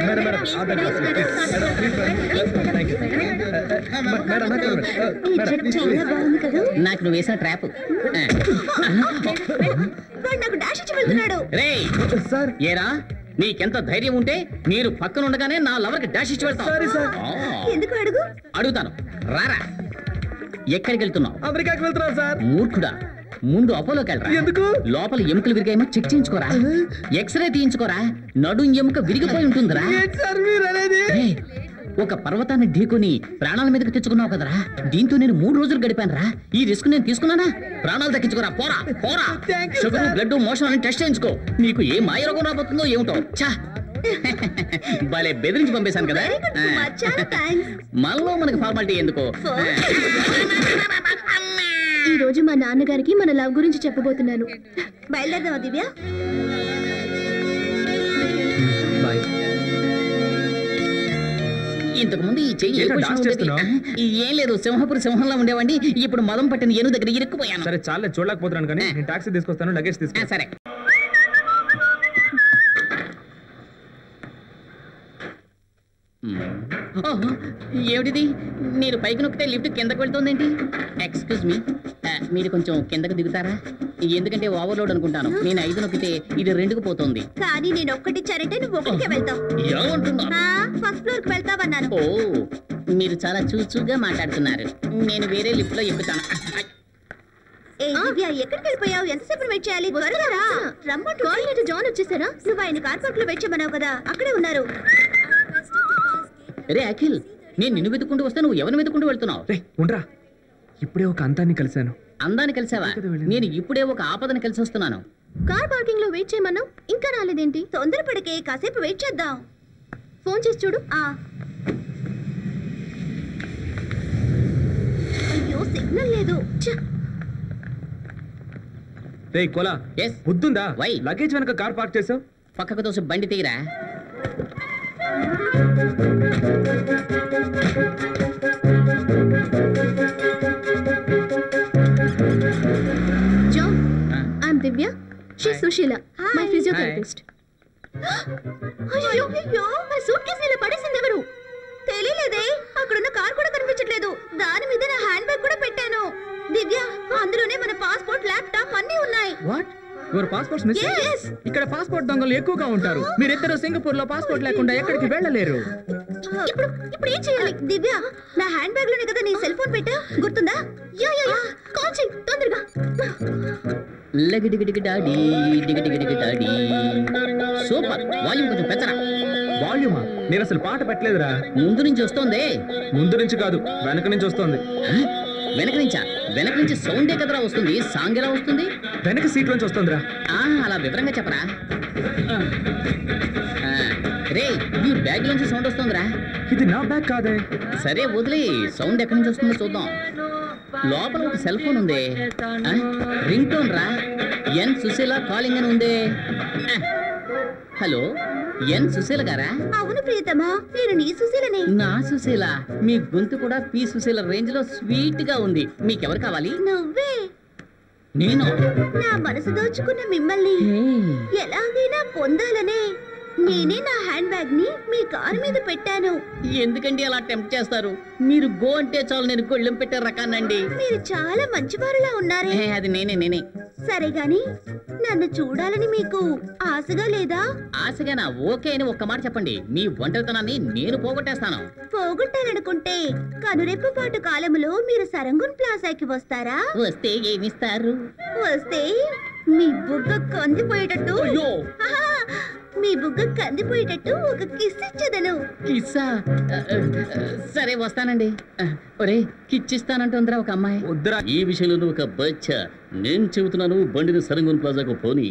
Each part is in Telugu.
నాకు నువ్వు వేసిన ట్రాప్. ఏరా నీకెంత ధైర్యం ఉంటే మీరు పక్కన ఉండగానే నా లవర్ కి డాష్ ఇచ్చి వెళ్తాను. అడుగుతాను రారా. ఎక్కడికి వెళ్తున్నావు? అమెరికాకి వెళ్తున్నా సార్. మూర్ఖుడా, ముందు అపోలోకి వెళ్ళరా. ఎందుకు? లోపల ఎముకలు విరిగాయేమో చెక్ చేయించుకోరా, ఎక్స్రే తీయించుకోరా. నడు ఎముక విరిగిపోయి ఉంటుందిరా. ఒక పర్వతాన్ని ఢీకొని ప్రాణాల మీదకి తెచ్చుకున్నావు కదరా. దీంతో నేను 3 రోజులు గడిపాను రా. ఈ రిస్క్ నేను తీసుకున్నానా? ప్రాణాలు దక్కించుకోరా. పోరా పోరా. షుగర్, బ్లడ్, మోషన్ అని టెస్ట్ చేయించుకో. నీకు ఏ మాయరోగం రాబోతుందో ఏమిటో. చా భలే బెదిరించి పంపేశాను కదా. మనలో మనకి ఫార్మాలిటీ ఎందుకో. ఈ రోజు మా నాన్నగారికి మన లవ్ గురించి చెప్పబోతున్నాను. బయలుదేరదామా దివ్య? ఇంతకు ముందు ఈ చెయ్యి ఏం లేదు, సింహపురి సింహంలో ఉండేవండి. ఇప్పుడు మదం పట్టిన ఏను దగ్గర ఇరుక్కుపోయాను. సరే చాలే, చూడలేకపోతున్నాను కానీ నేను టాక్సీ తీసుకొస్తాను, లగేజ్ తీసుకొస్తాను. సరే. ఏమిటిది? మీరు పైకి నొక్కితే లిఫ్ట్ కిందకు వెళ్తుందేంటి? ఎక్స్క్యూజ్ మీ, మీరు కొంచెం కిందకు దిగుతారా? ఎందుకంటే ఓవర్లోడ్ అనుకుంటాను. నేను 5 నొక్కితే ఇది 2కు పోతుంది. కానీ నేను ఒక్కటిచ్చారంటే నువ్వు 1కే వెళ్తావు. ఫస్ట్ ఫ్లోర్ కి వెళ్తావన్నాను. ఓ, మీరు చాలా చూచుగా మాట్లాడుతున్నారు. నేను వేరే లిఫ్ట్ లో ఎక్కుతాను. ఎక్కడికి వెళ్ళిపోయావు? ఎంతసేపు వెయిట్ చేయాలి? త్వరగా రా. రమ్మంటూ జాన్ వచ్చేసారా? నువ్వు ఆయన కార్ పార్క్ లో వెయిట్ చేయమన్నావు కదా, అక్కడే ఉన్నారు. రే అఖిల్, నేను నిన్ను వెతుక్కుంటూ వస్తే నువ్వు ఎవరిని వెతుక్కుంటూ వెళ్తున్నావు? ఉండరా, ఇప్పుడే ఒక అందాన్ని కలిశాను. అందాన్ని కలిసావా? నేను ఇప్పుడే ఒక ఆపదని కలిసి వస్తున్నాను. కార్ పార్కింగ్ లో వెయిట్ చేయమన్నావు, ఇంకా రాలేదేంటి? తొందరపడికే, కాసేపు వెయిట్ చేద్దాం. ఫోన్ చేసి చూడు. అయ్యో, సిగ్నల్ లేదు. రేయ్ కోలా, బుద్ధుందా? లగేజ్ వెనక కార్ పార్క్ చేసావు. పక్కకు తోసి బండి తీరా. John, I'm Divya. She's Sushila, my physiotherapist. అయ్యో, నా సూట్ కేసు ఇలా పడేసింది ఎవరు? తెలియలేదే. అక్కడున్న కార్ కూడా కనిపించట్లేదు. దాని మీద నా హ్యాండ్ బ్యాగ్ కూడా పెట్టాను. దివ్య, అందులోనే మన పాస్పోర్ట్, ల్యాప్టాప్ అన్నీ ఉన్నాయి. వాట్? Your passports missing? ఇక్కడ పాస్పోర్ట్ దొంగలు ఎక్కువగా ఉంటారు. మీరిద్దరు సింగపూర్ లో పాస్పోర్ట్ లేకుండా ఎక్కడికి వెళ్ళలేరు. ఇప్పుడు ఏం చేయాలి? దివ్య, నా హ్యాండ్ బ్యాగ్ లోనే కదా నీ సెల్ ఫోన్ పెట్టా, గుర్తుందా? యా కాల్ చెయ్ తొందరగా. సూపర్. వాల్యూమ్ కొంచెం పెంచరా. వాల్యూమా? నేను అసలు పాట పెట్టలేదురా. ముందు నుంచి వస్తోంది. ముందు నుంచి కాదు, వెనక నుంచి వస్తోంది. వెనక నుంచా? వెనక నుంచి సౌండే కదరా వస్తుంది. సాంగ్ ఎలా వస్తుంది? వెనక సీట్ నుంచి వస్తుందిరా. అలా వివరంగా చెప్పరా. రే, ఈ బ్యాగ్ నుంచి సౌండ్ వస్తుందిరా. ఇది నా బ్యాగ్ కాదే. సరే వదిలే, సౌండ్ ఎక్కడి నుంచి వస్తుందో చూద్దాం. లోపల ఒక సెల్ ఫోన్ ఉంది. రింగ్ టోన్ రా. ఎన్ సుశీల కాలింగ్ అని ఉంది. హలో, ఎన్ సుశీల గారా? అవును ప్రియతమా, నేను నీ సుశీలని. నా సుశీల? మీ గొంతు కూడా పి సుశీల రేంజ్ లో స్వీట్ గా ఉంది. మీకెవరు కావాలి? నువ్వే. నేను? నా మనసు దోచుకున్న మిమ్మల్ని ఎలాగైనా పొందాలనే నేనే నా హ్యాండ్ బ్యాగ్ ని మీ కారు మీద పెట్టాను. ఎందుకండి అలా టెంప్ట్ చేస్తారు? మీరు గో అంటే చాలు, నేను గొళ్ళెం పెట్టే రకానండి. మీరు చాలా మంచివారులా ఉన్నారే. అది నేనే. సరే గాని, నన్ను చూడాలని మీకు ఆశగా లేదా? ఆశగానా? ఓకే అని ఒక్క మాట చెప్పండి. మీ ఒంటరితనాన్ని నేను పోగొట్టేస్తాను. పోగొట్టాలనుకుంటే కనురెప్పు పాటు కాలములో మీరు సరంగున్ ప్లాజాకి వస్తారా? వస్తే ఏమిస్తారు? వస్తే మీ బుగ్గ కందిపోయేటట్టు, మీ బుగ్గ కందిపోయేటట్టు ఒక కిస్ ఇచ్చేదను. కిస్సా? సరే వస్తానండి. ఒరే, కిచ్చిస్తానంటుందిరా ఒక అమ్మాయి. వద్దురా, ఈ విషయంలో నువ్వు ఒక బచ్చా. నేను చెబుతున్నాను, బండిని సరంగున్ ప్లాజాకు పోనీ.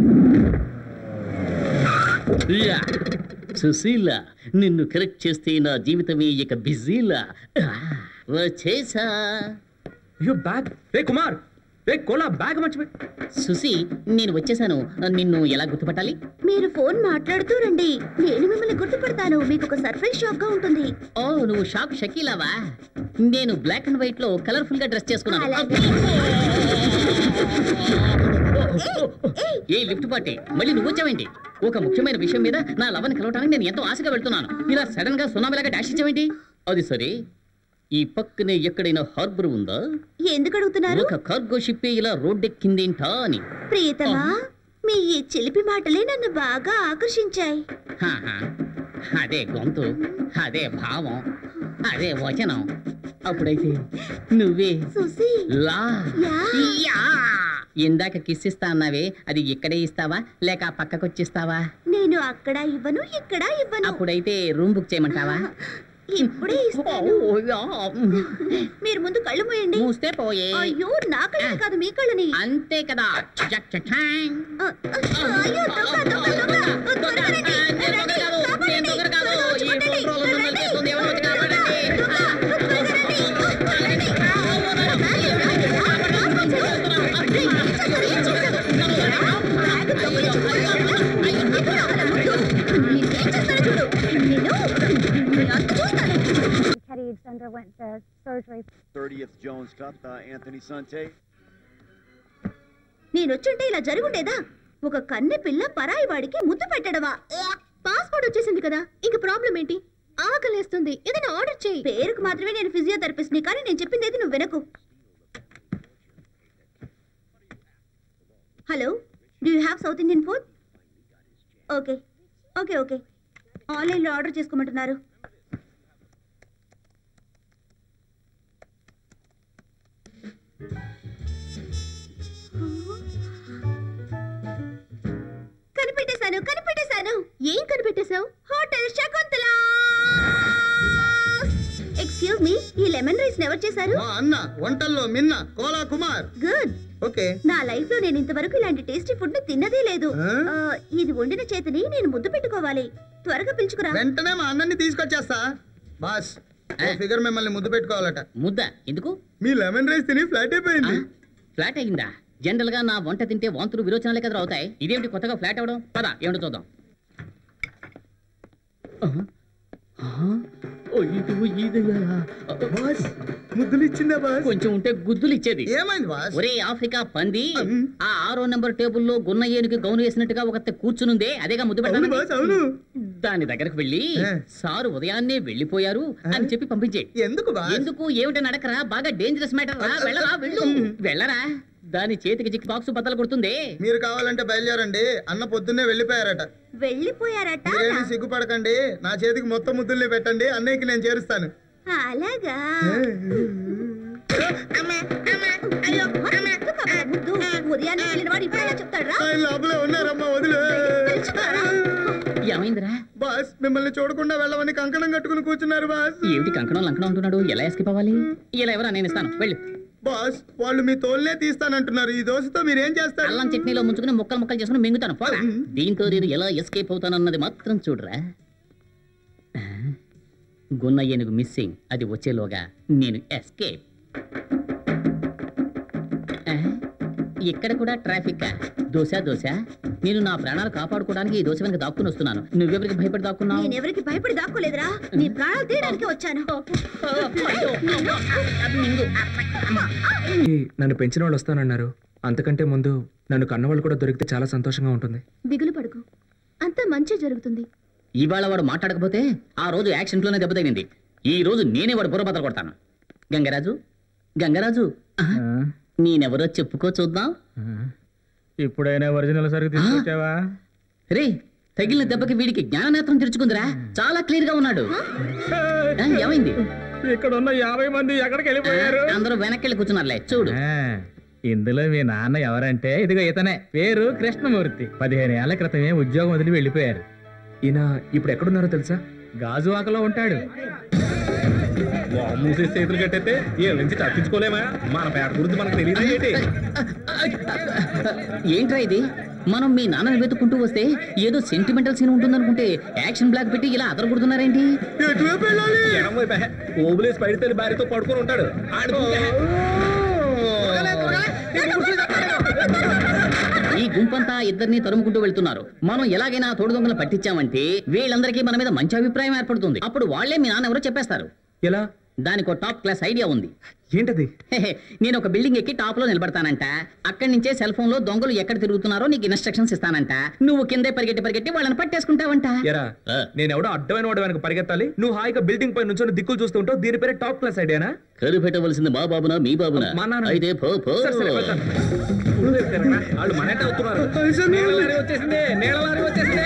సుశీల, నిన్ను కరెక్ట్ చేస్తే నా జీవితమే ఇక బిజీలా. వచ్చేసా. బ్యాగ్. రే కుమార్, రే కోలా, బ్యాగ్ మర్చిపోయి. సుశీ, నేను వచ్చేసాను. నిన్ను ఎలా గుర్తుపట్టాలి? మీరు ఫోన్ మాట్లాడుతూ రండి, నేను మిమ్మల్ని గుర్తుపడతాను. మీకు ఒక సర్ప్రైజ్ షాక్ గా ఉంటుంది. ఓ, నువ్వు షాక్ షకీలావా? నేను బ్లాక్ అండ్ వైట్ లో కలర్ఫుల్ గా డ్రెస్ చేసుకున్నాను. ఏ లిఫ్ట్ పార్టీ మళ్ళీ నువ్వు వచ్చావేంటి? ఒక ముఖ్యమైన విషయం మీద నా లవని కలవటానికి నేను ఎంతో ఆశగా వెళ్తున్నాను. ఇలా సడన్ గా సునామీలాగా డాష్ ఇచ్చావేంటి? అది సరే, ఈ పక్కనే ఎక్కడైనా హార్బర్ ఉందా? ఎందుకు అడుగుతున్నారు? ఒక కార్గో షిప్ ఇలా రోడ్డెక్కిందేంటా అని. ప్రియతమా, మీ ఈ చిలిపి మాటలే నన్ను బాగా ఆకర్షించాయి. హాహా, అదే గొంతు, అదే భావం, అదే వచనం. అప్పుడైతే నువ్వే సుసి లా యా. యా. ఇందాక కిస్ ఇస్తా అన్నావే, అది ఇక్కడే ఇస్తావా లేక ఆ పక్కకొచ్చిస్తావా? నేను అక్కడ ఇవ్వను, ఇక్కడ ఇవ్వను. అప్పుడైతే రూమ్ బుక్ చేయమంటావా? ఇప్పుడే ఇస్తాను. మీరు ముందు కళ్ళు మూయండి. మూస్తే పోయే. అయ్యో, నా కళ్ళని కాదు, మీ కళ్ళని. అంతే కదా. అయ్యో, దొంగ, దొంగ, దొంగ. త్వరగా రండి. రండి, కాపాడండి. త్వరగా వచ్చి కొట్టండి. రండి. త్వరగా underwent the surgery. 30th Jones Cup, Anthony Sante. నేనొచ్చుంటే ఇలా జరుగుండేదా? ఒక కన్నె పిల్ల పరాయి వాడికి ముద్దు పెట్టడమా? పాస్పోర్ట్ వచ్చేసింది కదా, ఇంక ప్రాబ్లం ఏంటి? ఆకలేస్తుంది, ఏదైనా ఆర్డర్ చేయి. పేరుకు మాత్రమే నేను ఫిజియోథెరపిస్ట్ ని, కానీ నేను చెప్పింది ఏది నువ్వు వినకు. Hello, do you have south Indian food? Okay okay okay, ఆన్లైన్లో ఆర్డర్ చేసుకోమంటున్నారు. కనిపెట్టేశాను. ఏం కనిపెట్టేశావు? హోటల్ శకుంతల. ఎక్స్క్యూజ్ మీ, ఈ లెమన్ రైస్ ఎవరు చేశారు? మా అన్న వంటల్లో మిన్న కోలా కుమార్. గుడ్. ఓకే. నా లైఫ్ లో నేను ఇంతవరకు ఇలాంటి టేస్టీ ఫుడ్ ని తిన్నదే లేదు. ఇది వండిన చేతిని నేను ముద్దు పెట్టుకోవాలి. త్వరగా పిలుచుకురా. వెంటనే మా అన్నని తీసుకొచ్చేస్తా. బాస్, ఫిగర్ మిమ్మల్ని ముద్దు పెట్టుకోవాలట. ముద్ద ఎందుకు? మీ లెమన్ రైస్ తిని ఫ్లాట్ అయిపోయింది. ఫ్లాట్ అయిందా? జనరల్ గా నా వంట తింటే వాంతులు విరోచనాలే కదా అవుతాయి. ఇదేమిటి కొత్తగా ఫ్లాట్ అవడం? పద ఏమిటో చూద్దాం. ముద్దులు ఇచ్చిందా బాస్? కొంచెం ఉంటే గుద్దులు ఇచ్చేది. ఏమైంది బాస్? ఒరే ఆఫ్రికా పంది, ఆ 6వ నెంబర్ టేబుల్లో గున్న ఏనుగు గౌను వేసినట్టుగా ఒక కూర్చునుందే, అదేగా ముద్దు అవును బాస్, పెట్టాను. అవును. దాని దగ్గరకు వెళ్ళి సారు ఉదయాన్నే వెళ్ళిపోయారు అని చెప్పి పంపించే. ఎందుకు బాస్? ఎందుకు ఏమిటని అడగరా? బాగా డేంజరస్ మ్యాటర్ రా. వెళ్ళరా, వెళ్ళు. వెళ్ళరా, దాని చేతికి జిక్ బాక్స్ బద్దలు కొడుతుంది. మీరు కావాలంటే బయలుదేరండి. అన్న పొద్దున్నే వెళ్ళిపోయారట. వెళ్ళిపోయారట? మీరేమి సిగ్గుపడకండి, నా చేతికి మొత్తం ముద్దుల్ని పెట్టండి, అన్నయ్యకి నేను చేరుస్తాను. అలాగా? ఉదయాన్నే వెళ్ళిన వాడు ఇప్పుడు ఎలా చెప్తాడు? లోపల ఉన్నారమ్మా, వదిలే. ఏమైందిరా? బాస్, మిమ్మల్ని చూడకుండా వెళ్ళమని కంకణం కట్టుకుని కూర్చున్నారు బాస్. ఏమిటి కంకణం లంకణం అంటున్నాడు? ఎలా ఎస్కేప్ అవ్వాలి? ఇలా ఎవరా? నేను ఇస్తాను, వెళ్ళు. బాస్, వాళ్ళు మీ తోల్నే తీస్తానంటున్నారు. ఈ దోశతో మీరేం చేస్తారు? అల్లం చట్నీలో ముంచుకుని ముక్కలు చేసుకుని మింగుతాను. పోరా. దీంతో నేను ఎలా ఎస్కేప్ అవుతానన్నది మాత్రం చూడరా. గున్న ఏనుగు మిస్సింగ్, అది వచ్చేలోగా నేను ఎస్కేప్. ఇక్కడ కూడా ట్రాఫిక్. దోశ దోశ, నేను నా ప్రాణాలు కాపాడుకోవడానికి ఈ దోశ వెనక దాక్కుని వస్తున్నాను. నువ్వెవరికి భయపడి దాక్కున్నావు? నేను ఎవరికి భయపడి దాక్కోలేదురా, నీ ప్రాణాలు తీయడానికి వచ్చాను. నన్ను పెంచిన వాళ్ళు వస్తానన్నారు. అంతకంటే ముందు నన్ను కన్నవాళ్ళు కూడా దొరికితే చాలా సంతోషంగా ఉంటుంది. దిగులు పడుకు, అంతా మంచి జరుగుతుంది. ఇవాళ వాడు మాట్లాడకపోతే ఆ రోజు యాక్సిడెంట్లోనే దెబ్బ తగిలింది. ఈ రోజు నేనే వాడు బుర్రబద్దలు కొడతాను. గంగరాజు, గంగరాజు, నేనెవరో చెప్పుకో చూద్దాం. ఇప్పుడైనా ఒరిజినల్ సరుకు తీసుకొచ్చావా? రే, తగిలిన దెబ్బకి వీడికి జ్ఞాననేత్రం తెరుచుకుందిరా. చాలా క్లియర్ గా ఉన్నాడు. ఏమైంది? ఇక్కడ ఉన్న 50 మంది ఎక్కడికి వెళ్ళిపోయారు? అందరూ వెనక్కి కూర్చున్నారులే, చూడు. ఇందులో మీ నాన్న ఎవరంటే ఇదిగో ఇతనే, పేరు కృష్ణమూర్తి. 15 ఏళ్ల క్రితమే ఉద్యోగం వదిలి వెళ్ళిపోయారు. ఈయన ఇప్పుడు ఎక్కడున్నారో తెలుసా? గాజువాకలో ఉంటాడు. మూసే చేతులు కట్టయితే వీళ్ళ నుంచి తప్పించుకోలేమా? మన పేట గురించి మనకు తెలియదు ఏంటి? ఏంట్రా ఇది? మనం మీ నాన్నని వెతుక్కుంటూ వస్తే ఏదో సెంటిమెంటల్ సీన్ ఉంటుందనుకుంటే యాక్షన్ బ్లాక్ పెట్టి ఇలా అదరగొడుతున్నారేంటి? ఓబులేసి పడితే భార్యతో పడుకొని ఉంటాడు. ఈ గుంపంతా ఇద్దరిని తరుముకుంటూ వెళ్తున్నారు. మనం ఎలాగైనా తోడు దొంగలు పట్టించామంటే వీళ్ళందరికీ మన మీద మంచి అభిప్రాయం ఏర్పడుతుంది. అప్పుడు వాళ్లే మీ నాన్న ఎవరో చెప్పేస్తారు. ఎలా? దానికి ఒక టాప్ క్లాస్ ఐడియా ఉంది. ఏంటది? నేను ఒక బిల్డింగ్ ఎక్కి టాప్ లో నిలబడతానంట. అక్కడి నుంచే సెల్ ఫోన్ లో దొంగలు ఎక్కడ తిరుగుతున్నారో నీకు ఇన్స్ట్రక్షన్స్ ఇస్తానంట. నువ్వు కిందే పరిగెట్టి వాళ్ళని పట్టేసుకుంటావంట. ఎరా నేను ఎవడో అడ్డమైన వాడు వెనక పరిగెత్తాలి, నువ్వు హాయిగా బిల్డింగ్ పై నుంచి దిక్కులు చూస్తూ ఉంటావు. దీని పేరే టాప్ క్లాస్ ఐడియానా? కనిపెట్టవలసింది మా బాబునా మీ బాబునా? మా నాన్న. అయితే పో పో. సరే, సరే, వెళ్తాను. వాళ్ళు మనటే అవుతున్నారు. వచ్చేసింది.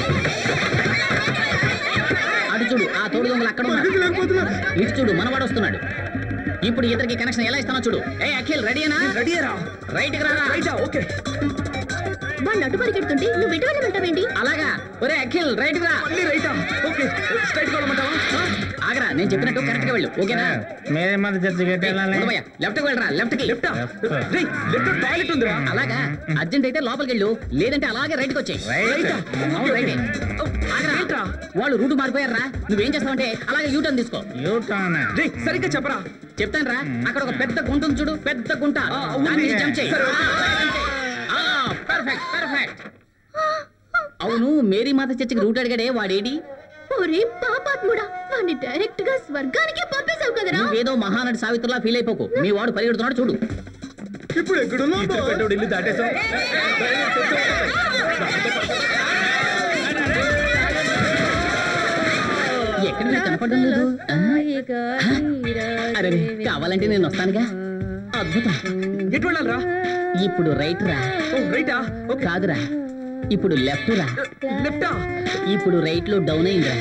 అటు చూడు, ఆ తోడు దొంగలు అక్కడ ఉన్నారు. ఇటు చూడు, మనవాడు వస్తున్నాడు. ఇప్పుడు ఇతనికి కనెక్షన్ ఎలా ఇస్తానో చూడు. ఏ అఖిల్ రెడీనా? రెడీరా. రైట్ కి రారా. రైటా? ఓకే. వాళ్ళు అటు పరిగెడుతుంటే నువ్వు ఇటు వెళ్ళమంటావేంటి? అలాగా? ఒరే అఖిల్ రైట్ కి రా. మళ్ళీ రైటా? ఓకే. స్ట్రైట్ గా వెళ్ళమంటావా? ఆగరా, నేను చెప్పినట్టు కరెక్ట్ గా వెళ్ళు. ఓకేనా? మేరే మధ్య చర్చ లెఫ్ట్ కి వెళ్ళరా. లెఫ్ట్ కి. లెఫ్టా? రేయ్, లెఫ్ట్ టాయిలెట్ ఉందిరా. అలాగా? అర్జెంట్ అయితే లోపలికి వెళ్ళు, లేదంటే అలాగే రైట్ కి వచ్చేయ్. రైటా? అవును రైటే. ఆగరా. ఏంట్రా? వాళ్ళు రూట్ మారిపోయారా. నువ్వేం చేస్తావంటే అలాగే యూటర్న్ తీసుకో. రేయ్, సరిగ్గా చెప్పరా. చెప్తాను రా. అక్కడ ఒక పెద్ద గుంట ఉంది చూడు, పెద్ద గుంట. ఉంది. దాన్ని జంప్ చేయి. సరే. Perfect perfect. అవును, మేరీ మాత చర్చికి రూట్ అడిగాడే, వాడేడి? ఒరే పాపాత్ముడా, వాడిని డైరెక్ట్ గా స్వర్గానికే పంపేశావు కదరా. నువ్వేదో మహానటి సావిత్రిలా ఫీల్ అయిపోకు. మీ వాడు పరిగెడుతున్నాడు చూడు. ఇప్పుడు ఎక్కడున్నావు ఇద్దరు పెట్టాడు, ఇల్లు దాటేసాం. ఎక్కడ నాకు కనపడడం లేదు. అరే కావాలంటే నేను వస్తానుగా. అద్భుతం. ఎటు వెళ్ళాలరా? ఇప్పుడు రైట్ రా. ఓ, రైటా? ఓకే. కాదురా, ఇప్పుడు లెఫ్ట్ రా. లెఫ్టా? ఇప్పుడు రైట్ లో డౌన్ అయిందిరా.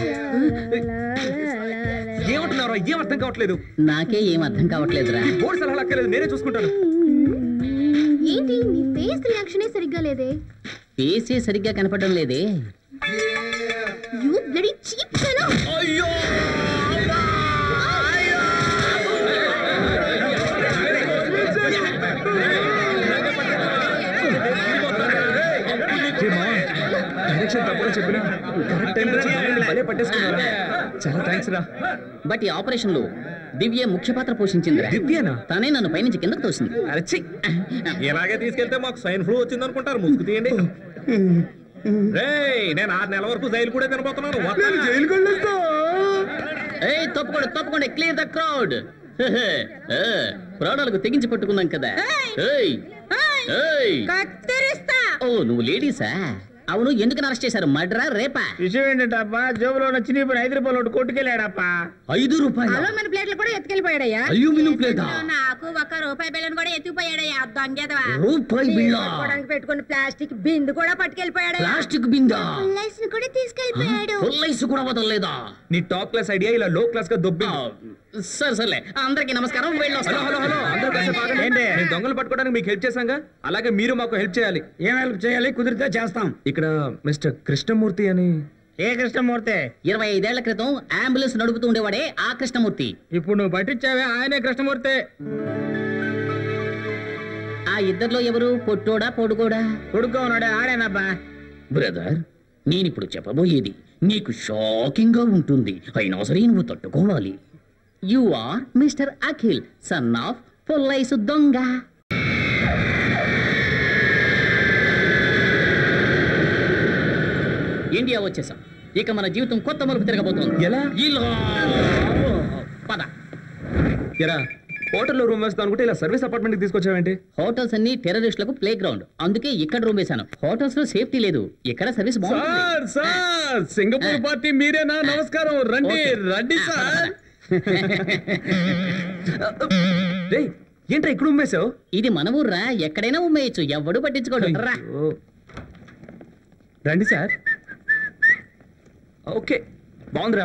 ఏమంటున్నారా? ఏం అర్థం కావట్లేదు. నాకే ఏం అర్థం కావట్లేదురా. ఈ బోర్డు సలహాలు అక్కర్లేదు, నేనే చూసుకుంటాను. ఏంటి నీ ఫేస్ రియాక్షనే సరిగ్గా లేదే. ఫేసే సరిగ్గా కనపడడం లేదే. You bloody cheap fellow. అయ్యో! డైరెక్షన్ తప్పగా చెప్పినా కరెక్ట్ టైంలో చెప్పినా భలే పట్టేసుకున్నారా. చాలా థ్యాంక్స్ రా. బట్ ఈ ఆపరేషన్ లో దివ్య ముఖ్య పాత్ర పోషించిందిరా. దివ్యనా? తనే నన్ను పైనుంచి కిందకు తోసింది. అరచి ఇలాగే తీసుకెళ్తే మాకు సైన్ ఫ్లూ వచ్చింది అనుకుంటారు. ముసుగు తీయండి. రేయ్, నేను 6 నెలల వరకు జైలు కూడా తినబోతున్నాను. జైలుకి వెళ్ళొస్తా. ఏయ్ తప్పకుండా క్లియర్ ద క్రౌడ్. ప్రాణాలకు తెగించి పట్టుకున్నాం కదా. ఏయ్ ఏయ్, ఓ నువ్వు లేడీసా? అవును, ఎందుకు అరెస్ట్ చేశారు? మర్డరా రేపా? విషయం ఏంటబ్బా, జోబులో ఉన్న చిన్ని ₹5 కొట్టుకెళ్ళాడప్పా. ₹5? మన ప్లేట్లు కూడా ఎత్తుకెళ్ళిపోయాడయ్యా. అల్యూమినియం ప్లేటా? నాకు ₹1 బిల్లను కూడా ఎత్తుకుపోయాడయ్యా. దొంగేదవా. రూపాయి బిళ్ళ? పెట్టుకుని ప్లాస్టిక్ బిందు కూడా పట్టుకెళ్ళిపోయాడు. ప్లాస్టిక్ బిందా? కూడా తీసుకెళ్ళిపోయాడు. పుల్లైసు కూడా వదలలేదా? నీ టాప్ క్లాస్ ఐడియా ఇలా లో క్లాస్ గా దొబ్బి. సర్లే, అందరికి నమస్కారం. హలో హలో హలో, అందరూ కాసేపు ఆగండి. ఏంటి? నేను దొంగలు పట్టుకోవడానికి మీకు హెల్ప్ చేశాంగా, అలాగే మీరు మాకు హెల్ప్ చేయాలి. ఏం హెల్ప్ చేయాలి? కుదిరితే చేస్తాం. ఇక్కడ మిస్టర్ కృష్ణమూర్తి అని. ఏ కృష్ణమూర్తి? 25 ఏళ్ల క్రితం అంబులెన్స్ నడుపుతూ ఉండేవాడే ఆ కృష్ణమూర్తి. ఇప్పుడు నువ్వు పట్టించావే ఆయనే కృష్ణమూర్తి. ఆ ఇద్దర్లో ఎవరు పొట్టోడా పొడుగోడా? కొడుకు ఉన్నాడే ఆడేనబ్బా. బ్రదర్, నేనిప్పుడు చెప్పబోయేది నీకు షాకింగ్ గా ఉంటుంది. అయినా సరే నువ్వు తట్టుకోవాలి. You are mister Akhil, son of పొల్లైసు దొంగ. ఇండియా వచ్చేసాం. ఇక మన జీవితం కొత్త మలుపు తిరగబోతోంది. ఎలా? ఇలా పద. ఎరా, హోటల్లో రూమ్ వేస్తాను అనుకుంటే ఇలా సర్వీస్ అపార్ట్మెంట్ కి తీసుకొచ్చావేంటి? హోటల్స్ అన్ని టెర్రరిస్టులకు ప్లే గ్రౌండ్, అందుకే ఇక్కడ రూమ్ వేశాను. హోటల్స్ లో సేఫ్టీ లేదు, ఇక్కడ సర్వీస్ బాగుంటుంది. సార్, సింగపూర్ పార్టీ మీరేనా? నమస్కారం. రండి ఓకే. రండి సార్. రేయ్, ఏంట్రా ఇక్కడ ఉమ్మేశావు? ఇది మన ఊర్రా, ఎక్కడైనా ఉమ్మేయచ్చు, ఎవడు పట్టించుకోడు. రా. రండి సార్. ఓకే, బాగుందిరా.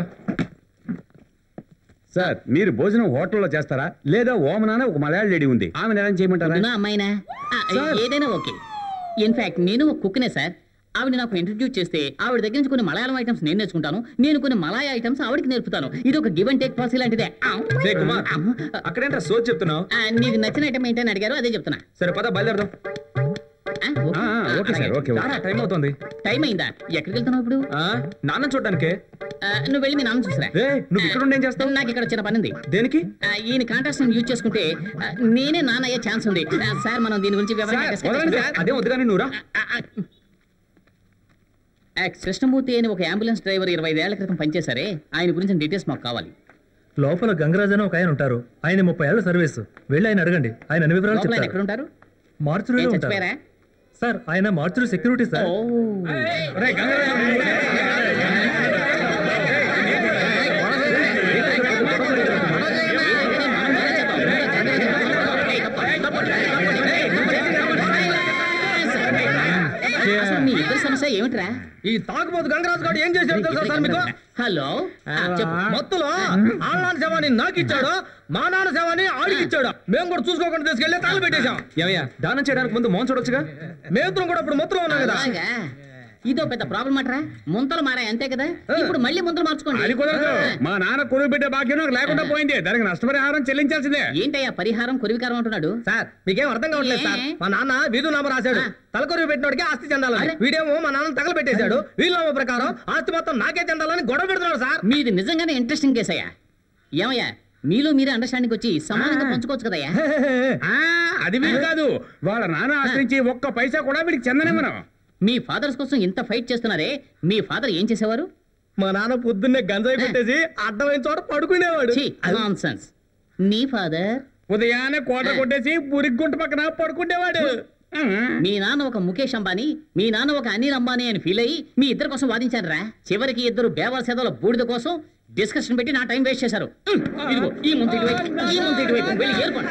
సార్, మీరు భోజనం హోటల్లో చేస్తారా లేదా ఓమనాన ఒక మలయాళ లేడీ ఉంది, ఆమె ఎలా చేయమంటారా? పొద్దునా అమ్మాయినా? ఏదైనా ఓకే. ఇన్ఫాక్ట్ నేను ఒక కుక్నే సార్. ఆవిడ నాకు ఇంట్రడ్యూస్ చేస్తే ఆవిడ దగ్గర నుంచి కొన్ని మలయాళం ఐటమ్స్ నేను నేర్చుకుంటాను, నేను కొన్ని మలయాళ ఐటమ్స్ ఆవిడకి నేర్పుతాను. ఇది ఒక గివ్ అండ్ టేక్ పాలసీ లాంటిదే. రే కుమార్, అక్కడేంట్రా సోచ్ చెప్తున్నావు? నీకు నచ్చిన ఐటమ్ ఏంటని అడిగారు, అదే చెప్తున్నా. సరే పద, బయలుదేరదాం. Okay sir, okay. టైం అవుతుంది. టైం అయిందా? ఎక్కడికి వెళ్తున్నావు ఇప్పుడు? నాన్న చూడడానికే. నువ్వు వెళ్ళి మీ నాన్న చూసిరా. రే, నువ్వు ఇక్కడ ఉండి ఏం చేస్తావు? నాకు ఇక్కడ చిన్న పని ఉంది. దేనికి? ఈయన కాంట్రాక్ట్ యూజ్ చేసుకుంటే నేనే నాన్న అయ్యే ఛాన్స్ ఉంది. సార్, మనం దీని గురించి వివరంగా discuss చేద్దాం. అదే వద్దు కానీ నువ్వురా. కృష్ణమూర్తి అని ఒక అంబులెన్స్ డ్రైవర్ 25 ఏళ్ల క్రితం పనిచేశారే, ఆయన గురించి డీటెయిల్స్ మాకు కావాలి. లోపల గంగరాజ్ అని ఒక ఆయన ఉంటారు. ఆయన 30 ఏళ్ల సర్వీస్. వెళ్ళి ఆయన అడగండి, ఆయన అన్ని వివరాలు లోపల ఆయన చెప్తారు. ఎక్కడ ఉంటారు? మార్చురీలో ఏం ఉంటారు. చచ్చిపోయారా? సార్ ఆయన మార్చురీ సెక్యూరిటీ సార్. ఓ. అసలు మీ ఇద్దరి సమస్య ఏమిట్రా? ఈ తాగుబోతు గంగరాజు గారు ఏం చేశాడు తెలుసా సార్ మీకు? హలో, చెప్పు. మత్తులో ఆళ్ళ శవాన్ని నాకు ఇచ్చాడు, మా నాన్న శవాన్ని ఆడికి ఇచ్చాడు. మేము కూడా చూసుకోకుండా తీసుకెళ్లి తాళం పెట్టేశాం. ఏమయ్యా, దానం చేయడానికి ముందు మోహన్ చూడొచ్చుగా. మేమిద్దరం కూడా ఇప్పుడు మత్తులో ఉన్నాం కదా. అలాగా? ఇదో పెద్ద ప్రాబ్లం అట్రా. ముంతలు మారాయి అంతే కదా, ఇప్పుడు మళ్ళీ ముంతలు మార్చుకోండి. అది కుదరదు. మా నాన్న కొడుకు పెట్టే భాగ్యం నాకు లేకుండా పోయింది. దానికి నష్టపరిహారం చెల్లించాల్సిందే. ఏంటయ్యా పరిహారం కొరివికారం అంటున్నాడు? సార్ మీకేం అర్థం కావట్లేదు సార్. మా నాన్న వీధునామా రాశాడు. తలకొరివి పెట్టినోడికి ఆస్తి చెందాలని. వీడేమో మా నాన్న తగలబెట్టేశాడు. వీలునామా ప్రకారం ఆస్తి మొత్తం నాకే చెందాలని గొడవ పెడుతున్నాడు సార్. మీది నిజంగానే ఇంట్రెస్టింగ్ కేసు అయ్యా. ఏమయ్యా, మీలో మీరే అండర్స్టాండింగ్ వచ్చి సమానంగా పంచుకోవచ్చు కదయ్యా. అది వీలు కాదు. వాళ్ళ నాన్న ఆశ్రయించి ఒక్క పైసా కూడా వీడికి చెందనేమనం. మీ ఫాదర్స్ కోసం ఇంత ఫైట్ చేస్తున్నారే, మీ ఫాదర్ ఏం చేసేవారు? మా నాన్న పొద్దున్నే గంజాయి పెట్టేసి అడ్డమైన చోట పడుకునేవాడు. నాన్సెన్స్. నీ ఫాదర్ ఉదయాన్నే కోట కొట్టేసి పురిగుంట పక్కన పడుకుంటేవాడు. మీ నాన్న ఒక ముఖేష్ అంబానీ, మీ నాన్న ఒక అనిల్ అంబానీ అని ఫీల్ అయ్యి మీ ఇద్దరి కోసం వాదించారా. చివరికి ఇద్దరు బేవర్ సేదల బూడిద కోసం డిస్కషన్ పెట్టి నా టైం వేస్ట్ చేశారు. ఇదిగో ఈ ముందు ఇటువైపు, ఈ ముందు ఇటువైపు వెళ్ళి ఏర్పడు.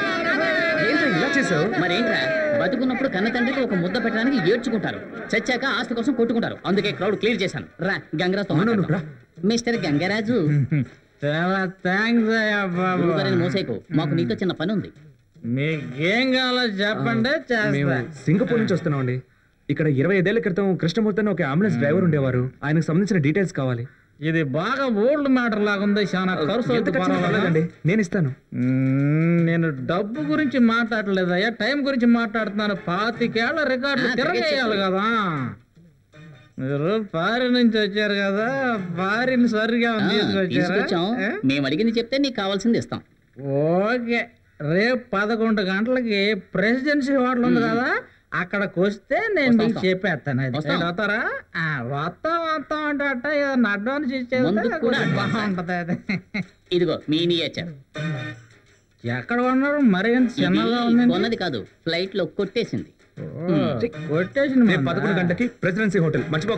ఇలా చేసావు మరేంట్రా, బతుకున్నప్పుడు కన్న తండ్రికి ఒక ముద్ద పెట్టడానికి ఏడ్చుకుంటారు, చచ్చాక ఆస్తి కోసం కొట్టుకుంటారు. అందుకే క్రౌడ్ క్లియర్ చేశాను. రా గంగరాజు. మిస్టర్ గంగరాజు, చాలా థ్యాంక్స్ అయ్యా బాబు. మోసేకు, మాకు నీతో చిన్న పని ఉంది. మీకేం కావాలో చెప్పండి, చేస్తా. సింగపూర్ నుంచి వస్తున్నామండి. ఇక్కడ 25 ఏళ్ల క్రితం కృష్ణమూర్తి అని ఒక అంబులెన్స్ డ్రైవర్ ఉండేవారు. ఆయనకు సంబంధించిన డీటెయిల్స్ కావాలి. ఇది బాగా ఓల్డ్ మ్యాటర్ లాగా ఉంది. చాలా ఖర్చు పర్వాలేదండి, నేను ఇస్తాను. నేను డబ్బు గురించి మాట్లాడలేదయ్యా, టైం గురించి మాట్లాడుతున్నాను. 25 ఏళ్ల రికార్డు తిరగేయాలి కదా. మీరు ఫారిన్ నుంచి వచ్చారు కదా, ఫారిన్ సరిగా తీసుకొచ్చాం. మేము అడిగింది చెప్తే నీకు కావాల్సింది ఇస్తాం. ఓకే, రేపు 11 గంటలకి ప్రెసిడెన్సీ హోటల్ ఉంది కదా, అక్కడికి వస్తే నేను మీకు చెప్పేస్తాను. వస్తారా? వస్తాం అంటే ఏదన్నా అడ్వాన్స్ ఇచ్చేది బాగుంటది. అది ఇదిగో మీ నేచర్. ఎక్కడ కొన్నారు? మరి చిన్నగా ఉంది. కొన్నది కాదు, ఫ్లైట్ లో కొట్టేసింది. కొట్టేసింది. 11 గంటలకి ప్రెసిడెన్సీ హోటల్. మర్చిపో.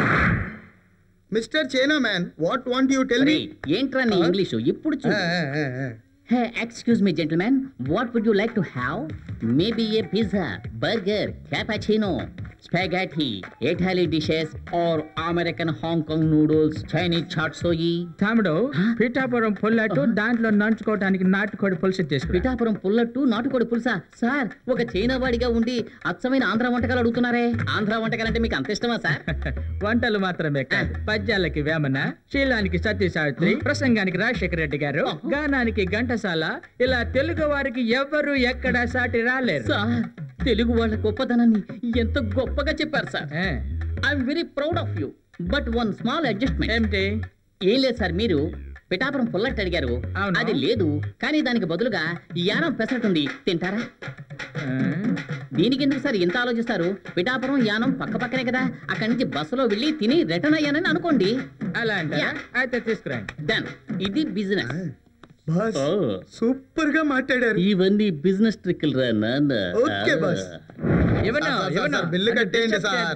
Mister China man, what want you tell me? ఏంట్రా నీ ఇంగ్లీషు ఇప్పుడు చూడు. Hey, excuse me, gentlemen. What would you like to have? Maybe a pizza, burger, cappuccino, spaghetti, Italian dishes, or American Hong Kong noodles, Chinese chop suey. తమ్ముడు, పిఠాపురం పుల్లట్టు, దాంట్లో నంచుకోవడానికి నాటుకోడి పులుసు తీసుకురా. పిఠాపురం పుల్లట్టు, నాటుకోడి పులుసా? సార్, ఒక చైనా వాడిగా ఉండి అచ్చమైన ఆంధ్ర వంటకాలు అడుగుతున్నారే. ఆంధ్ర వంటకాలు అంటే మీకు అంత ఇష్టమా సార్? వంటలు మాత్రమే కాదు, పద్యాలకి వేమన, శీలానికి సత్య సావిత్రి, ప్రసంగానికి రాజశేఖర రెడ్డి గారు, గానానికి ఘంటసాల. ఇలా తెలుగు వారికి ఎవరు ఎక్కడ సాటి రాలేరు. సార్, తెలుగు వాళ్ళ గొప్పతనాన్ని ఎంత గొప్పగా చెప్పారు sir. I'm very proud of you. But one small adjustment. ఏమిటి? ఏం లేదు సార్, మీరు పిఠాపురం పుల్లట్టు అడిగారు, అది లేదు. కానీ దానికి బదులుగా యానం పెసరట్టుంది, తింటారా? దీనికి ఎందుకు సార్ ఇంత ఆలోచిస్తారు? పిఠాపురం యానం పక్క పక్కనే కదా, అక్కడి నుంచి బస్సులో వెళ్ళి తిని రిటర్న్ అయ్యానని అనుకోండి. అలా అయితే తీసుకురండి. డన్. ఇది బిజినెస్. బాస్, సూపర్ గా మాట్లాడారు. ఇవన్నీ బిజినెస్ ట్రిక్లు రా నాన్న. Okay boss. బిల్లు కట్టేయండి సార్.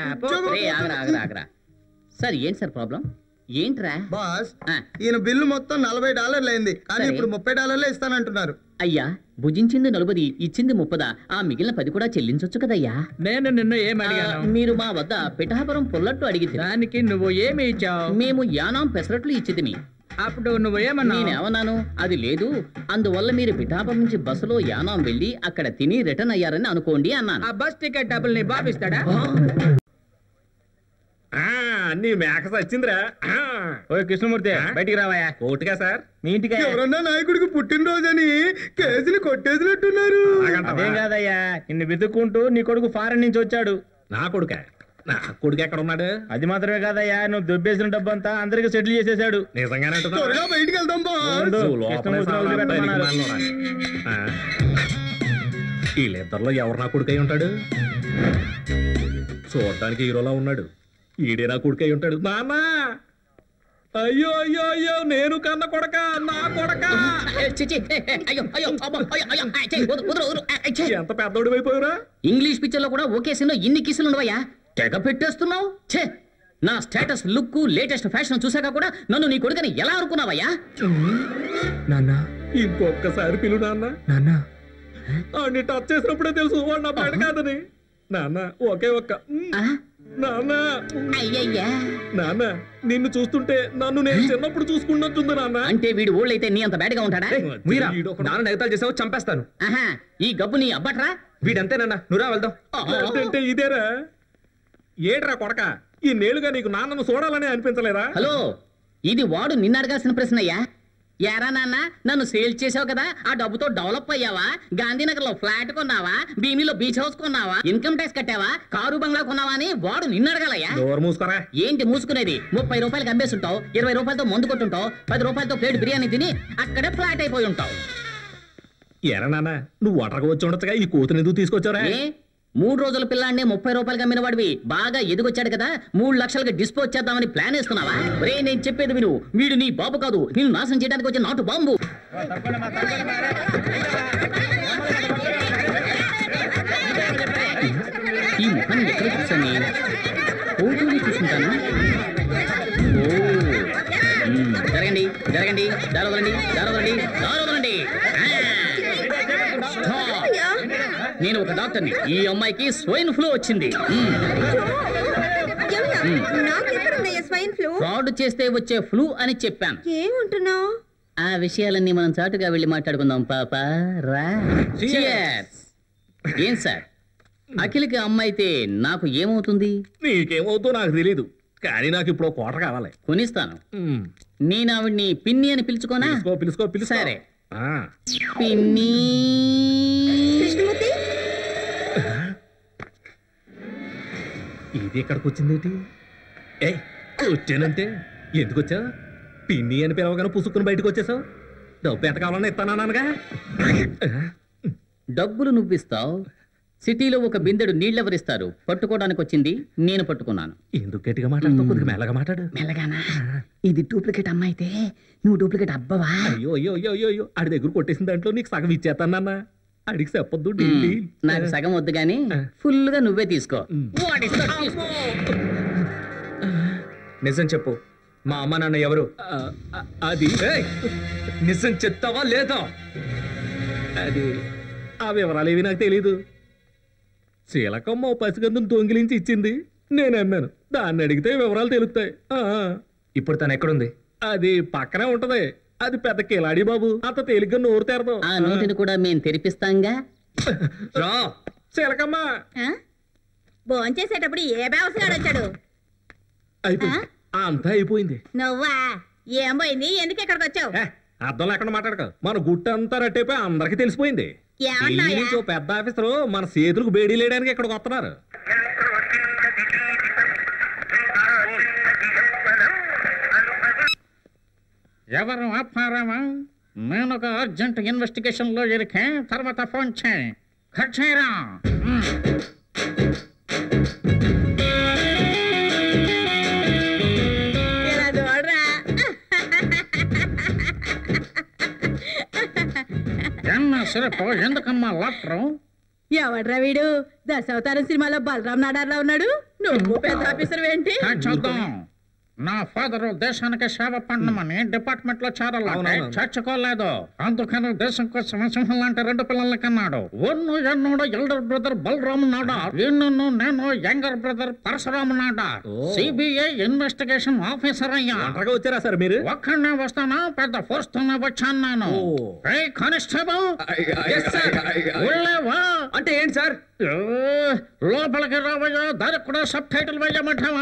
ఆగరా. సార్ ఏంటి సార్ ప్రాబ్లం? ఏంట్రా బాస్, ఈయన బిల్లు మొత్తం $40 అయింది, కానీ ఇప్పుడు $30 ఇస్తానంటున్నారు. అయ్యా, భుజించింది 40, ఇచ్చింది 30. ఆ మిగిలిన 10 కూడా చెల్లించొచ్చు కదయ్యా. నేను నిన్ను ఏం అడిగాను? మీరు మా వద్ద పిఠాపురం పుల్లట్టు అడిగితే దానికి నువ్వు ఏమి ఇచ్చావు? మేము యానాం పెసరట్లు ఇచ్చితిమి. అప్పుడు నువ్వు ఏమన్నా? నేనేమన్నాను? అది లేదు, అందువల్ల మీరు పిఠాపురం నుంచి బస్సులో యానాం వెళ్ళి అక్కడ తిని రిటర్న్ అయ్యారని అనుకోండి అన్నాను. ఆ బస్ టికెట్ డబ్బులు నీ బాబిస్తాడా? నీ మేకస వచ్చిందిరా. ఓ కృష్ణమూర్తి, బయటికి రావాయా. కోర్టుగా సార్, మీ ఇంటికి. ఎవరన్నా నాయకుడికి పుట్టినరోజని కేసులు కొట్టేసినట్టున్నారు. అదేం కాదయ్యా, నిన్ను వెతుక్కుంటూ నీ కొడుకు ఫారెన్ నుంచి వచ్చాడు. నా కొడుక? నా కొడుకు ఎక్కడ ఉన్నాడు? అది మాత్రమే కాదయ్యా, నువ్వు దొబ్బేసిన డబ్బు అంతా అందరికి సెటిల్ చేసేసాడు. నిజంగానే త్వరగా బయటికి వెళ్దాం బాస్. వీళ్ళిద్దరిలో ఎవరు నా కొడుకు అయి ఉంటాడు? చూడటానికి హీరోలా ఉన్నాడు. ఈడే నా కొడుకు అయి ఉంటాడు. నాన్న అయ్యో అయ్యో అయ్యో నేను కన్న కొడక నా కొడక ఎంత పెద్దోడు అయిపోయారా. ఇంగ్లీష్ పిక్చర్ లో కూడా ఒకే సీన్ లో ఇన్ని కిసులు ఉండవయ్యా, తెగ పెట్టేస్తున్నావు. ఛే, నా స్టేటస్ లుక్ లేటెస్ట్ ఫ్యాషన్ చూసాక కూడా నన్ను నీ కొడుకని ఎలా అనుకున్నావయ్యా? నాన్న ఇంకొక్కసారి పిలు నాన్న. నాన్న అన్ని టచ్ చేసినప్పుడే తెలుసు వాడు నా బయట కాదని. నాన్న ఒకే ఒక్క నాన్న. అయ్యయ్యా, నాన్న నిన్ను చూస్తుంటే నన్ను నేను చిన్నప్పుడు చూసుకున్నట్టుంది నాన్న. అంటే వీడు ఓల్డ్ అయితే నీ అంత బ్యాడ్ గా ఉంటాడా? నాన్న నెగతాలు చేసావు, చంపేస్తాను. ఆహా, ఈ గబ్బు నీ అబ్బట్రా. వీడంతేనన్నా, నువ్వురా వెళ్దాం. అంటే ఇదేరా ఏట్రా కొడక, ఈ నేలుగా నీకు నాన్నను చూడాలని అనిపించలేదా? హలో, ఇది వాడు నిన్ను అడగాల్సిన ప్రశ్న అయ్యా. యారా నాన్న, నన్ను సేల్ చేసావు కదా, ఆ డబ్బుతో డెవలప్ అయ్యావా? గాంధీనగర్ లో ఫ్లాట్ కొన్నావా? భీమిలో బీచ్ హౌస్ కొన్నావా? ఇన్కమ్ ట్యాక్స్ కట్టావా? కారు బంగ్లా కొన్నావా అని వాడు నిన్ను అడగాలయ్యా. మూసుకోరా. ఏంటి మూసుకునేది? 30 రూపాయలకి అమ్మేస్తుంటావు, 20 రూపాయలతో మందు కొట్టుంటావు, 10 రూపాయలతో ప్లేట్ బిర్యానీ తిని అక్కడే ఫ్లాట్ అయిపోయి ఉంటావు. ఎరా నాన్న, నువ్వు ఒంటరిగా వచ్చి ఉండొచ్చుగా, ఈ కూతురు ఎందుకు తీసుకొచ్చావురా? 3 రోజుల పిల్లాన్ని 30 రూపాయలకి అమ్మిన వాడివి బాగా ఎదిగొచ్చాడు కదా, 3 లక్షలకి డిస్పోజ్ చేద్దామని ప్లాన్ వేస్తున్నావా? రే, నేను చెప్పేది విను, వీడు నీ బాబు కాదు, నిన్ను నాశనం చేయడానికి వచ్చే నాటు బాంబు. ఈ ముఖాన్ని ఎక్కడ చూసాను? ఫోటోని చూసుకుంటానా? జరగండి జరగండి, దారవదండి దారవదండి దారవదండి. నేను ఒక డాక్టర్ని. ఈ అమ్మాయికి స్వైన్ ఫ్లూ వచ్చింది. ఫ్రాడ్ చేస్తే వచ్చే ఫ్లూ అని చెప్పాను. ఏమంటున్నావు? ఆ విషయాలన్నీ మనం చాటుగా వెళ్ళి మాట్లాడుకుందాం పాప. రా. ఏం సార్, అఖిల్కి అమ్మ అయితే నాకు ఏమవుతుంది? నీకేమవుతుందో నాకు తెలీదు, కానీ నాకు ఇప్పుడు 1 కోట కావాలి. కొనిస్తాను. నేను ఆవిడ్ని పిన్ని అని పిలుచుకోనా? పిలుచుకో. సరే, పిన్ని. కృష్ణమూర్తి, ఇది ఎక్కడికి వచ్చిందేటి? ఏ వచ్చానంటే ఎందుకు వచ్చా? పిన్ని అని పిలవగానే పుసుక్కుని బయటకు వచ్చేసావు. డబ్బు ఎంత కావాలన్నా ఇస్తానన్నానుగా. డబ్బులు నువ్విస్తావు, సిటీలో ఒక బిందెడు నీళ్ళెవరిస్తారు? పట్టుకోవడానికి వచ్చింది నేను, పట్టుకున్నాను. ఎందుకు గట్టిగా మాట్లాడుతావు? కొద్దిగా మెల్లగా మాట్లాడు. మెల్లగానా? ఇది డూప్లికేట్ అమ్మ అయితే నువ్వు డూప్లికేట్ అబ్బవా? అయ్యో అయ్యో అయ్యో అయ్యో అయ్యో, ఆడి దగ్గర కొట్టేసిన దాంట్లో నీకు సగం ఇచ్చేస్తానన్నా. అడిగి చెప్పొద్దు. నాకు సగం వద్దు గానీ ఫుల్ గా నువ్వే తీసుకో. నిజం చెప్పు, మా అమ్మ నాన్న ఎవరు? అది నిజం చెప్తావా లేదా? అది ఆ వివరాలు ఏవి నాకు తెలీదు. శీలకమ్మ పసిగందును దొంగిలించి ఇచ్చింది, నేను అమ్మాను. దాన్ని అడిగితే వివరాలు తెలుస్తాయి. ఇప్పుడు తను ఎక్కడుంది? అది పక్కనే ఉంటది. అది పెద్ద కిలాడి బాబు, అంత తేలిగ్గా నోరు తెరదాం. ఆ నోటిని కూడా మేము తెరిపిస్తాంగా. రా శీలకమ్మ. భోంచేసేటప్పుడు ఏ వ్యవసాయం వచ్చాడు? అయిపోయింది, అంతా అయిపోయింది. నువ్వా? ఏం పోయింది? ఎందుకు ఇక్కడికి వచ్చావు? అర్థం లేకుండా మాట్లాడక. మన గుట్టంతా రట్టయిపోయి అందరికి తెలిసిపోయింది. పెద్ద ఆఫీసరు మన చేతులకు బేడీ లేయడానికి ఇక్కడికి వస్తున్నారు. ఎవరు ఆపారామా? నేను ఒక అర్జెంట్ ఇన్వెస్టిగేషన్ లో ఇరికే, తర్వాత ఫోన్ చేయి. కట్ చేయరా. సిరపు ఎందుకమ్మా లాక్టరు? ఎవడ్రా వీడు? దశావతారం సినిమాలో బలరాం నాడార్లా ఉన్నాడు. నువ్వు పెద్ద ఆఫీసర్ ఏంటి? చూద్దాం. నా ఫాదర్ దేశానికి సేవ పడమని డిపార్ట్మెంట్ లో చేరాలంటే చర్చుకోలేదు. అందుకని దేశం కోసం సింహం లాంటి 2 పిల్లల్ని కన్నాడు. ఒన్ను ఎన్నోడు ఎల్డర్ బ్రదర్ బలరామ్ నాడా, ఎన్ను నేను యంగర్ బ్రదర్ పరశురామ్ నాడా. సిబిఐ ఇన్వెస్టిగేషన్ ఆఫీసర్ అయ్యా. వచ్చారా సార్ మీరు? ఒక్కడనే వస్తానా, పెద్ద ఫోర్స్ తోనే వచ్చాను నేను. కానిస్టేబుల్ అంటే ఏంటి సార్? లోపలికి రావయ్యా, దానికి కూడా సబ్ టైటిల్ వేయమంటావా?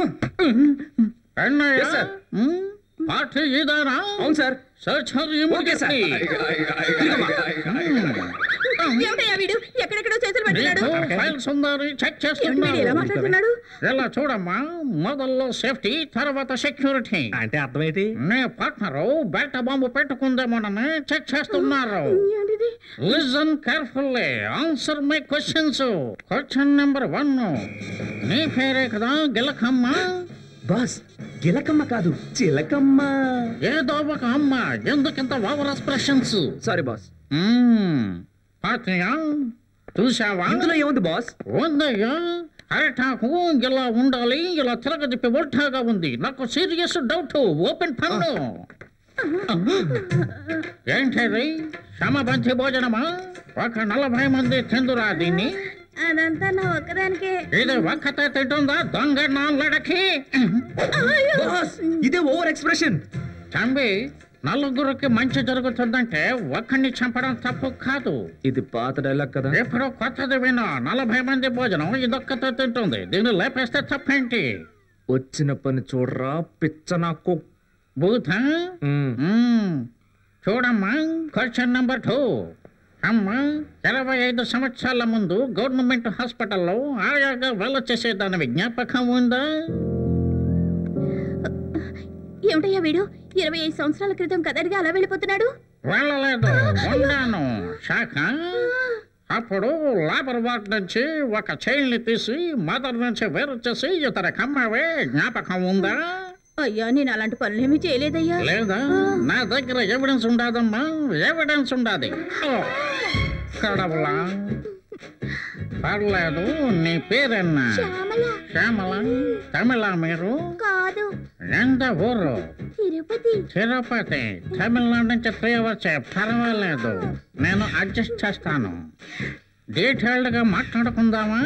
పార్టీ ఇదానా? అవును సార్. ఎక్కడెక్కడో చేతులు పెడుతున్నాడు. చెక్ చేస్తున్నాడు. ఎలా మాట్లాడుతున్నాడు? ఎలా చూడమ్మా, మొదల్లో సేఫ్టీ, తర్వాత సెక్యూరిటీ. అంటే అర్థం ఏంటి? నీ పార్ట్నర్ బయట బాంబు పెట్టుకుందేమోనని చెక్ చేస్తున్నారు. Listen carefully, answer my questions. Question number 1, నీ పేరే కదా గిలకమ్మ? బాస్ గిలకమ్మ కాదు చిలకమ్మ. ఏదో ఒక అమ్మ ఎందుకింత ఓవర్ ఎక్స్ప్రెషన్స్? Sorry boss. పాతయ్యా చూసావా? ఇందులో ఏముంది బాస్? ఉందయ్యా, అరటాకు ఇలా ఉండాలి, ఇలా తిరగదిప్పి ఒట్టాగా ఉంది. నాకు సీరియస్ డౌట్. ఓపెన్ పన్ను. ఏంటది? సమబంతి భోజనమా? ఒక 40 మంది తిందురా దీన్ని? అదంతా నా ఒక్కదానికే. ఇది ఒక్కతే తింటుందా దొంగ నాళ్ళకి? బాస్ ఇదే ఓవర్ ఎక్స్ప్రెషన్. తంబి, నలుగురికి మంచి జరుగుతుందంటే ఒక్కడిని చంపడం తప్పు కాదు. ఇది పాత డైలాగ్ కదా. ఇప్పుడు కొత్తది వినా. 40 మంది భోజనం ఇదొక్కతే తింటుంది, దీన్ని లేపేస్తే తప్పేంటి? వచ్చిన పని చూడరా పిచ్చ నాకు. భూత చూడమ్మా, క్వశ్చన్ నెంబర్ 2. అమ్మ 25 సంవత్సరాల ముందు గవర్నమెంట్ హాస్పిటల్లో ఆయాగా వేల చేసేదాని జ్ఞాపకం ఉందా? ఏమిటయ్యా వీడు 25 సంవత్సరాల క్రితం కదడిగా అలా వెళ్ళిపోతున్నాడు? వెళ్ళలేదు, ఉన్నాను. శాఖ అప్పుడు లేబర్ వార్డ్ నుంచి ఒక చైల్డ్ ని తీసి మదర్ నుంచి వేరు చేసి ఇతర కమ్మవే జ్ఞాపకం ఉందా? అయ్యా, నేను అలాంటి పనులేమీ చేయలేదయ్యా. లేదా? నా దగ్గర ఎవిడెన్స్ ఉండదమ్మా, ఎవిడెన్స్ ఉండాది. కడవలా పర్లేదు. నీ పేరన్నా? శ్యామల. తమిళ మీరు? కాదు. ఎంత ఊరు? తిరుపతి. తిరుపతి. తమిళనాడు నుంచి 3 వచ్చే పర్వాలేదు, నేను అడ్జస్ట్ చేస్తాను. డీటెయిల్డ్ గా మాట్లాడుకుందామా?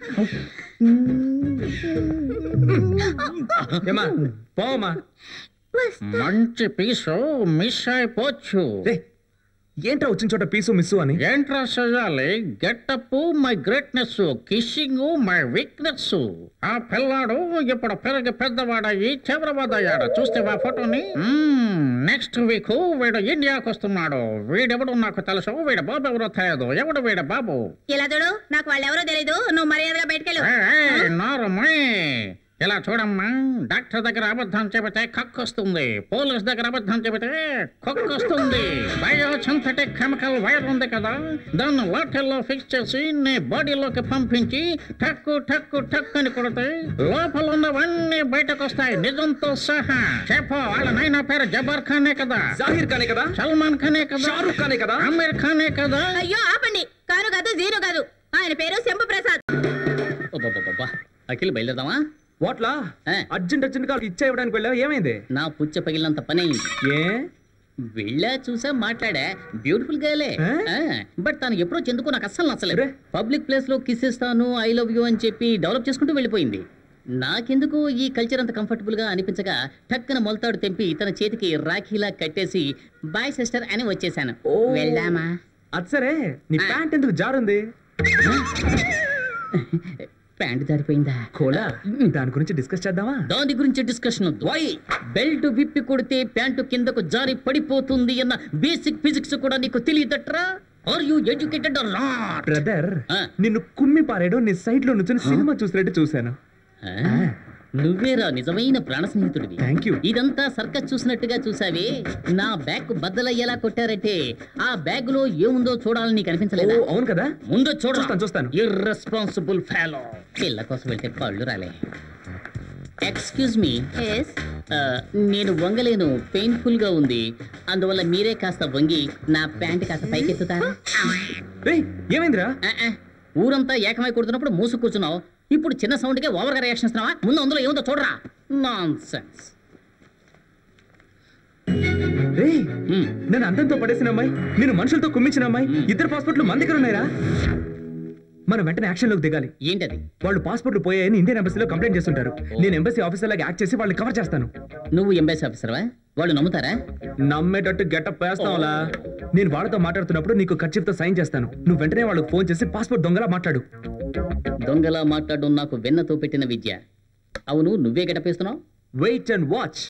ఏమా పోమా. మంచి పీసు మిస్ అయిపోవచ్చు. ఏంట్రా వచ్చిన చోట పీసు మిస్సు అని? ఏంట్రా చేయాలి? Get up my greatness, kissing my weakness. ఆ పిల్లాడు ఇప్పుడు పెరిగి పెద్దవాడయ్యి చివరవాడు అయ్యాడు. చూస్తే ఆ ఫోటోని. నెక్స్ట్ వీక్ వీడు ఇండియాకు వస్తున్నాడు. వీడెవడు నాకు తెలుసు, వీడు బాబు ఎవరో తెలియదు. ఎవడు వీడు బాబు? ఇలా చూడు, నాకు వాళ్ళు ఎవరో తెలీదు. నువ్వు మర్యాదగా బయటకెళ్ళు. నారమ్మే, ఇలా చూడమ్మా, డాక్టర్ దగ్గర అబద్ధం చెబితే కక్కొస్తుంది, పోలీస్ దగ్గర అబద్ధం చెబితే కొక్కొస్తుంది. బయోసింథటిక్ కెమికల్ వైర్ ఉంది కదా, దాన్ని వాటర్లో ఫిక్స్ చేసి నీ బాడీలోకి పంపించి టక్కు టక్కు టక్కు అని కొడితే లోపల ఉన్నవన్నీ బయటకు వస్తాయి, నిజంతో సహా. చెప్పు, వాళ్ళ నాయన పేరు జబర్ ఖానే కదా? జాహిర్ ఖానే కదా? సల్మాన్ ఖానే కదా? షారూక్ ఖానే కదా? ఆమిర్ ఖానే కదా? అయ్యో ఆపండి. కాను కాదు, జీరో కాదు. ఆయన పేరు శంభు ప్రసాద్. అఖిల్ బయలుదేరదామా? వాట్లా అర్జెంట్ గా ఇచ్చా ఇవ్వడానికి వెళ్ళావు, ఏమైంది? నా పుచ్చ పగిలినంత పని అయింది. ఏ వెళ్ళా, చూసా, మాట్లాడా. బ్యూటిఫుల్ గర్లే, బట్ తను ఎప్పుడో చెందుకో నాకు అస్సలు నచ్చలేదు. పబ్లిక్ ప్లేస్ లో కిస్ ఇస్తాను, ఐ లవ్ యూ అని చెప్పి డెవలప్ చేసుకుంటూ వెళ్ళిపోయింది. నాకెందుకు ఈ కల్చర్ అంత కంఫర్టబుల్ గా అనిపించగా టక్కన మొలతాడు తెంపి తన చేతికి రాఖీలా కట్టేసి బాయ్ సిస్టర్ అని వచ్చేసాను. వెళ్దామా? అది సరే, నీ ప్యాంట్ ఎందుకు జారుంది? ప్యాంట్ జారిపోయిందా? కోలా, దాని గురించి డిస్కస్ చేద్దామా? దాని గురించి డిస్కషన్ బెల్ట్ విప్పి కొడితే ప్యాంటు కిందకు జారి పడిపోతుంది అన్న బేసిక్ ఫిజిక్స్ కూడా నీకు తెలియదట్రా? Are you educated or not? Brother, నిన్ను కుమ్మి పారేయడం నీ సైడ్ లో నుంచి సినిమా చూసినట్టు చూశాను. నువ్వేరా నిజమైన ప్రాణ స్నేహితుడివి. Thank you. ఇదంతా సర్కస్ చూసినట్టుగా చూసావే. నా బ్యాగ్ బద్దలయ్యేలా కొట్టారంటే ఆ బ్యాగ్ లో ఏముందో చూడాలని నీకు అనిపించలేదా? అవును కదా, ముందు చూస్తాను. Irresponsible fellow. పిల్ల కోసం వెళ్తే కళ్ళు రాలే. Excuse me. నేను వంగలేను, పెయిన్ఫుల్ గా ఉంది. అందువల్ల మీరే కాస్త వంగి నా ప్యాంట్ కాస్త పైకెత్తుతారా? ఏమైందిరా? ఊరంతా ఏకమై కొడుతున్నప్పుడు మూసు కూర్చున్నావు. ఇప్పుడు చిన్న సౌండ్ కే ఓవర్ గా రియాక్షన్ ఇస్తున్నావా? ముందు అందులో ఏముందో చూడరా. Nonsense. నేను అందంతో పడేసిన అమ్మాయి, నేను మనుషులతో కుమ్మించిన అమ్మాయి, ఇద్దరు పాస్పోర్ట్లు మన దగ్గర ఉన్నాయిరా. మనం వెంటనే యాక్షన్ లోకి దిగాలి. ఏంటది? వాళ్ళు పాస్పోర్ట్లు పోయాయని ఇండియన్ ఎంబసీలో కంప్లైంట్ చేస్తుంటారు. నేను ఎంబసీ ఆఫీసర్ లాగా యాక్ట్ చేసి వాళ్ళని కవర్ చేస్తాను. నువ్వు ఎంబసీ ఆఫీసర్వా? వాళ్ళు నమ్ముతారా? నమ్మేటట్టు గెటప్ వేస్తావులా. నేను వాళ్ళతో మాట్లాడుతున్నప్పుడు నీకు ఖర్చుతో సైన్ చేస్తాను. నువ్వు వెంటనే వాళ్ళకి ఫోన్ చేసి పాస్పోర్ట్ దొంగలా మాట్లాడు. దొంగలా మాట్లాడడం నాకు వెన్నతో పెట్టిన విద్య. అవును, నువ్వే గెటపేస్తున్నావు. Wait and watch.